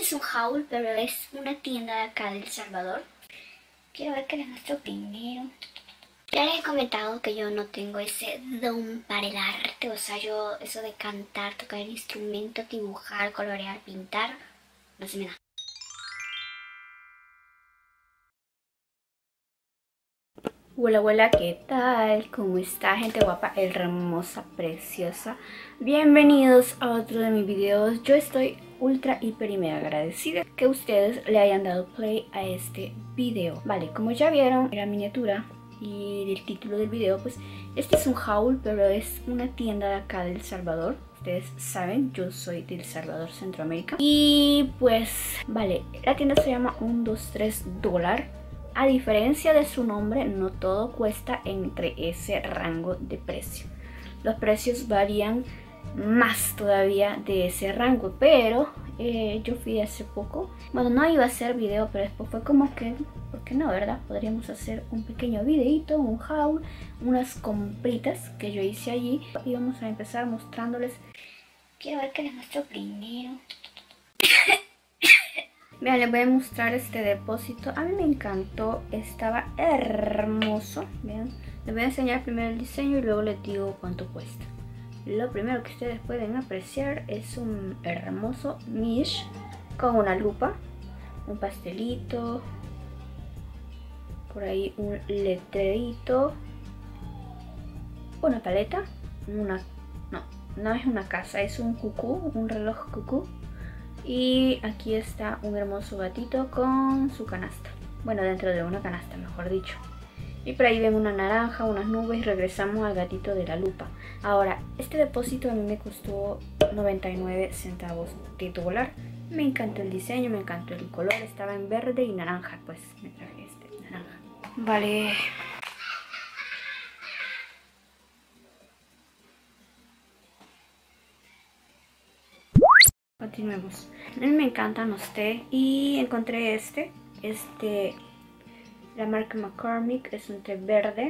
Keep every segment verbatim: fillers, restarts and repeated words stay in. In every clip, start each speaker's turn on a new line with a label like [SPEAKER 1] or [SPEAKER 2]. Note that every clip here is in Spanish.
[SPEAKER 1] es un haul, pero es una tienda de acá de El Salvador. Quiero ver qué les muestro primero. Ya les he comentado que yo no tengo ese don para el arte. O sea, yo eso de cantar, tocar el instrumento, dibujar, colorear, pintar, no se me da.
[SPEAKER 2] Hola, hola, ¿qué tal? ¿Cómo está, gente guapa, hermosa, preciosa? Bienvenidos a otro de mis videos. Yo estoy ultra, hiper y mega agradecida que ustedes le hayan dado play a este video. Vale, como ya vieron en la miniatura y el título del video, pues este es un haul, pero es una tienda de acá de El Salvador. Ustedes saben, yo soy de El Salvador, Centroamérica. Y pues, vale, la tienda se llama uno dos tres dólar. A diferencia de su nombre, no todo cuesta entre ese rango de precio. Los precios varían más todavía de ese rango, pero eh, yo fui hace poco. Bueno, no iba a hacer video, pero después fue como que, ¿por qué no, verdad? Podríamos hacer un pequeño videito, un haul, unas compritas que yo hice allí. Y vamos a empezar mostrándoles.
[SPEAKER 1] Quiero ver qué les muestro primero.
[SPEAKER 2] Vean, les voy a mostrar este depósito. A mí me encantó, estaba hermoso. Vean, les voy a enseñar primero el diseño y luego les digo cuánto cuesta. Lo primero que ustedes pueden apreciar es un hermoso mish con una lupa, un pastelito, por ahí un letrerito, una paleta, una, no, no es una casa, es un cucú, un reloj cucú. Y aquí está un hermoso gatito con su canasta. Bueno, dentro de una canasta, mejor dicho. Y por ahí ven una naranja, unas nubes y regresamos al gatito de la lupa. Ahora, este depósito a mí me costó noventa y nueve centavos de dólar. Me encantó el diseño, me encantó el color. Estaba en verde y naranja, pues me traje este naranja. Vale. Continuemos. A mí me encantan los té y encontré este, este, la marca McCormick, es un té verde,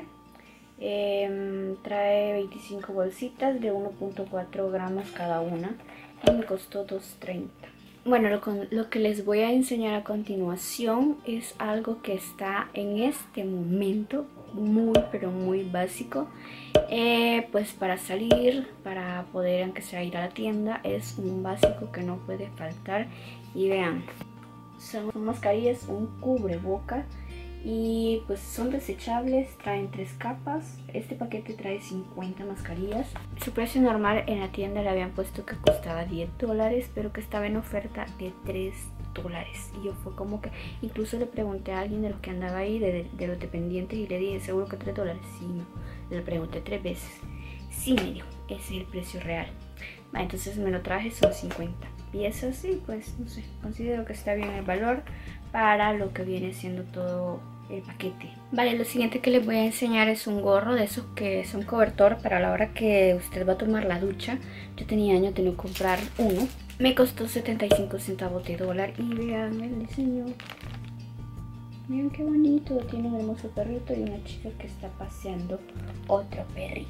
[SPEAKER 2] eh, trae veinticinco bolsitas de uno punto cuatro gramos cada una y me costó dos treinta. Bueno, lo, lo que les voy a enseñar a continuación es algo que está en este momento muy pero muy básico. Eh, pues para salir, para poder aunque sea ir a la tienda, es un básico que no puede faltar. Y vean, son mascarillas, un cubreboca y pues son desechables, traen tres capas. Este paquete trae cincuenta mascarillas. Su precio normal en la tienda le habían puesto que costaba diez dólares, pero que estaba en oferta de tres dólares. Y yo fue como que, incluso le pregunté a alguien de los que andaba ahí, de, de, de los dependientes, y le dije, ¿seguro que tres dólares? Sí, no. Le pregunté tres veces. Sí, me dijo, ese es el precio real. Va, entonces me lo traje, son cincuenta piezas y pues no sé, considero que está bien el valor para lo que viene siendo todo el paquete. Vale, lo siguiente que les voy a enseñar es un gorro de esos que son cobertor para la hora que usted va a tomar la ducha. Yo tenía años de no comprar uno. Me costó setenta y cinco centavos de dólar y vean el diseño. Miren qué bonito, tiene un hermoso perrito y una chica que está paseando otro perrito.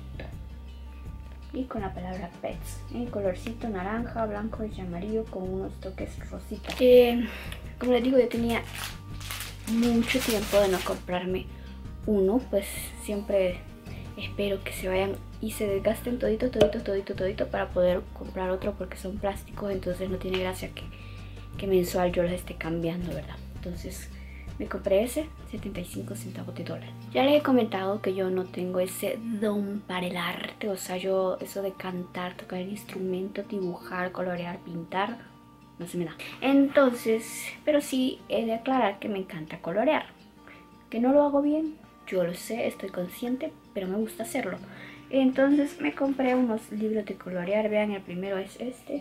[SPEAKER 2] Y con la palabra pets, en colorcito naranja, blanco y amarillo con unos toques rositas. Eh, como les digo, yo tenía mucho tiempo de no comprarme uno, pues siempre espero que se vayan y se desgasten todito, todito, todito, todito para poder comprar otro porque son plásticos, entonces no tiene gracia que, que mensual yo los esté cambiando, ¿verdad? Entonces me compré ese, setenta y cinco centavos de dólar. Ya les he comentado que yo no tengo ese don para el arte. O sea, yo eso de cantar, tocar el instrumento, dibujar, colorear, pintar, no se me da. Entonces, pero sí he de aclarar que me encanta colorear. Que no lo hago bien, yo lo sé, estoy consciente, pero me gusta hacerlo. Entonces me compré unos libros de colorear. Vean, el primero es este.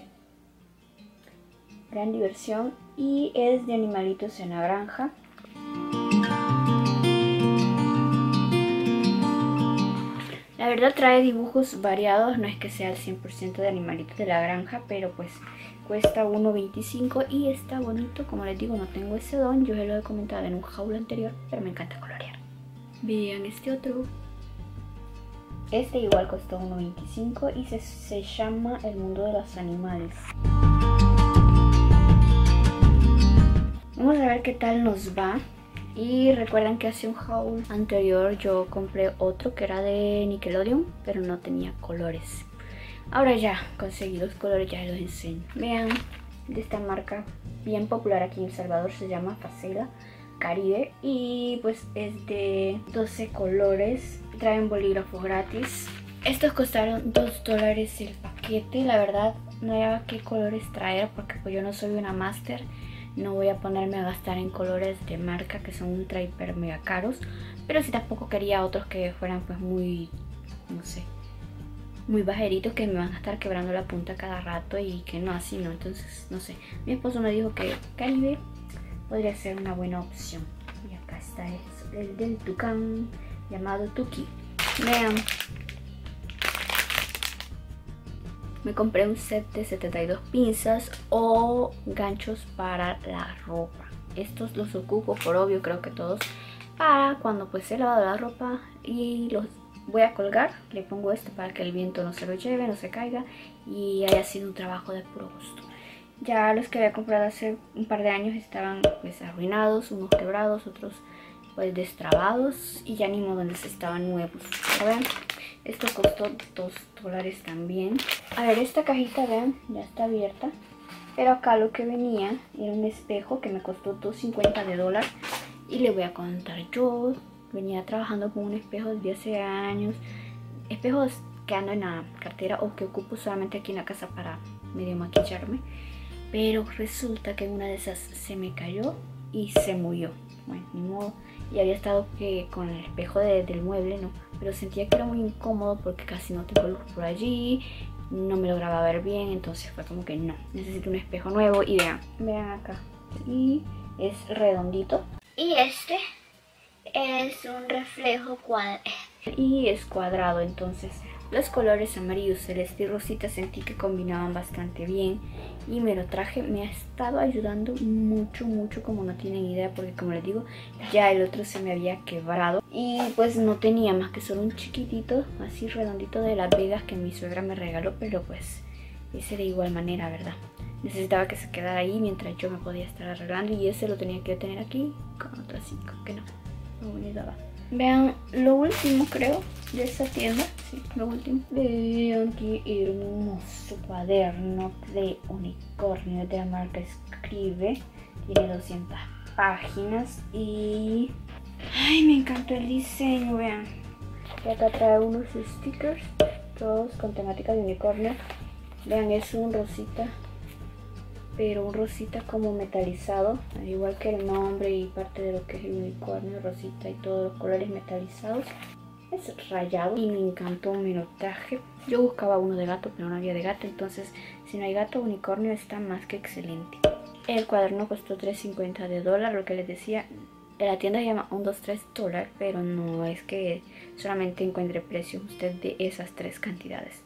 [SPEAKER 2] Gran diversión. Y es de animalitos en la granja. La verdad trae dibujos variados, no es que sea el cien por ciento de animalitos de la granja, pero pues cuesta uno veinticinco y está bonito. Como les digo, no tengo ese don, yo se lo he comentado en un haul anterior, pero me encanta colorear. Vean este otro. Este igual costó uno veinticinco y se, se llama El mundo de los animales. ver qué tal nos va. Y recuerden que hace un haul anterior yo compré otro que era de Nickelodeon, pero no tenía colores. Ahora ya conseguí los colores, ya los enseño. Vean, de esta marca bien popular aquí en El Salvador, se llama Facela Caribe. Y pues es de doce colores, traen bolígrafos gratis. Estos costaron dos dólares el paquete. La verdad no había qué colores traer porque pues yo no soy una máster. No voy a ponerme a gastar en colores de marca que son ultra hiper mega caros. Pero sí tampoco quería otros que fueran pues muy, no sé, muy bajeritos, que me van a estar quebrando la punta cada rato y que no, así no. Entonces, no sé, mi esposo me dijo que Caribe podría ser una buena opción. Y acá está el, el del tucán llamado Tuki. Vean, me compré un set de setenta y dos pinzas o ganchos para la ropa. Estos los ocupo por obvio, creo que todos, para cuando pues he lavado la ropa y los voy a colgar. Le pongo esto para que el viento no se lo lleve, no se caiga y haya sido un trabajo de puro gusto. Ya los que había comprado hace un par de años estaban pues arruinados, unos quebrados, otros pues destrabados y ya ni modo, les estaban nuevos. Pero vean, esto costó dos dólares también. A ver, esta cajita, vean, ya está abierta. Pero acá lo que venía era un espejo que me costó dos cincuenta de dólar. Y le voy a contar, yo venía trabajando con un espejo desde hace años. Espejos que ando en la cartera o que ocupo solamente aquí en la casa para medio maquillarme. Pero resulta que una de esas se me cayó y se murió. Bueno, ni modo. Y había estado que con el espejo de, del mueble, ¿no? Pero sentía que era muy incómodo porque casi no tengo luz por allí. No me lograba ver bien, entonces fue como que no. Necesito un espejo nuevo y vean, vean acá. Y es redondito.
[SPEAKER 1] Y este es un reflejo cuadrado.
[SPEAKER 2] Y es cuadrado, entonces los colores amarillo, celeste y rosita sentí que combinaban bastante bien y me lo traje. Me ha estado ayudando mucho, mucho, como no tienen idea, porque como les digo, ya el otro se me había quebrado y pues no tenía más que solo un chiquitito, así redondito de Las Vegas que mi suegra me regaló, pero pues ese de igual manera, ¿verdad? Necesitaba que se quedara ahí mientras yo me podía estar arreglando y ese lo tenía que tener aquí con otras cinco, que no, no me ayudaba. Vean lo último, creo, de esta tienda. Sí, lo último. Vean qué hermoso cuaderno de unicornio de la marca Escribe. Tiene doscientas páginas y... ¡ay, me encantó el diseño! Vean. Y acá trae unos stickers, todos con temática de unicornio. Vean, es un rosita, pero un rosita como metalizado, al igual que el nombre y parte de lo que es el unicornio, rosita y todos los colores metalizados. Es rayado y me encantó, me lo traje. Yo buscaba uno de gato, pero no había de gato, entonces si no hay gato, unicornio está más que excelente. El cuaderno costó tres cincuenta de dólar, lo que les decía. En la tienda se llama uno dos tres dólares, pero no es que solamente encuentre precios usted de esas tres cantidades.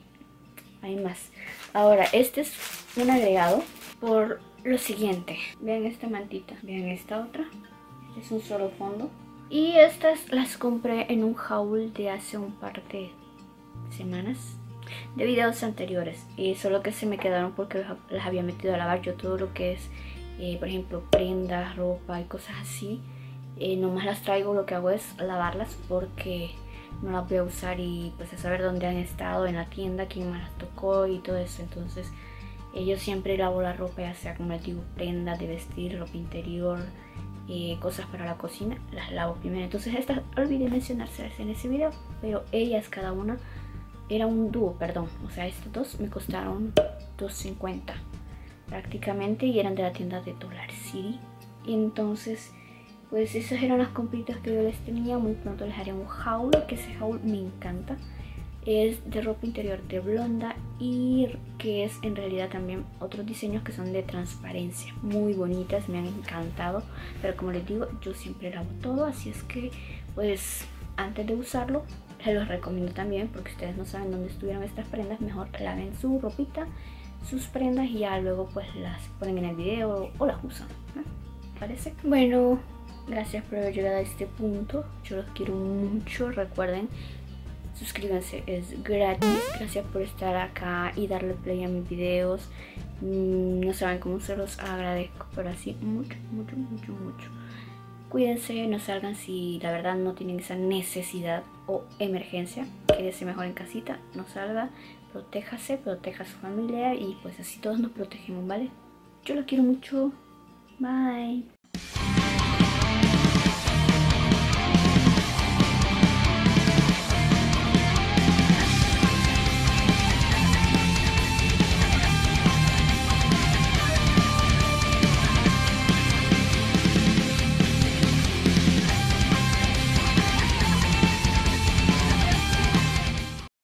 [SPEAKER 2] Hay más. Ahora, este es un agregado por lo siguiente. Vean esta mantita, vean esta otra. Este es un solo fondo. Y estas las compré en un haul de hace un par de semanas, de videos anteriores. Y solo que se me quedaron porque las había metido a lavar. Yo todo lo que es, eh, por ejemplo, prendas, ropa y cosas así, eh, nomás las traigo, lo que hago es lavarlas porque no las voy a usar y pues a saber dónde han estado en la tienda, quién me las tocó y todo eso. Entonces eh, yo siempre lavo la ropa, ya sea como les digo, prendas de vestir, ropa interior, eh, cosas para la cocina, las lavo primero. Entonces estas olvidé mencionárselas en ese video, pero ellas cada una era un dúo, perdón, o sea estos dos me costaron dos cincuenta prácticamente y eran de la tienda de Dollar City. Y entonces pues esas eran las compritas que yo les tenía. Muy pronto les haré un haul, que ese haul me encanta. Es de ropa interior de Blonda y que es en realidad también otros diseños que son de transparencia. Muy bonitas, me han encantado. Pero como les digo, yo siempre lavo todo, así es que pues antes de usarlo se los recomiendo también, porque ustedes no saben dónde estuvieron estas prendas. Mejor laven su ropita, sus prendas y ya luego pues las ponen en el video o las usan, ¿no? ¿Parece? Bueno, gracias por haber llegado a este punto. Yo los quiero mucho. Recuerden, suscríbanse, es gratis. Gracias por estar acá y darle play a mis videos. No saben cómo se los agradezco, pero así mucho, mucho, mucho, mucho. Cuídense, no salgan si la verdad no tienen esa necesidad o emergencia. Quédese mejor en casita, no salga, protéjase, proteja a su familia y pues así todos nos protegemos, ¿vale? Yo lo quiero mucho. Bye.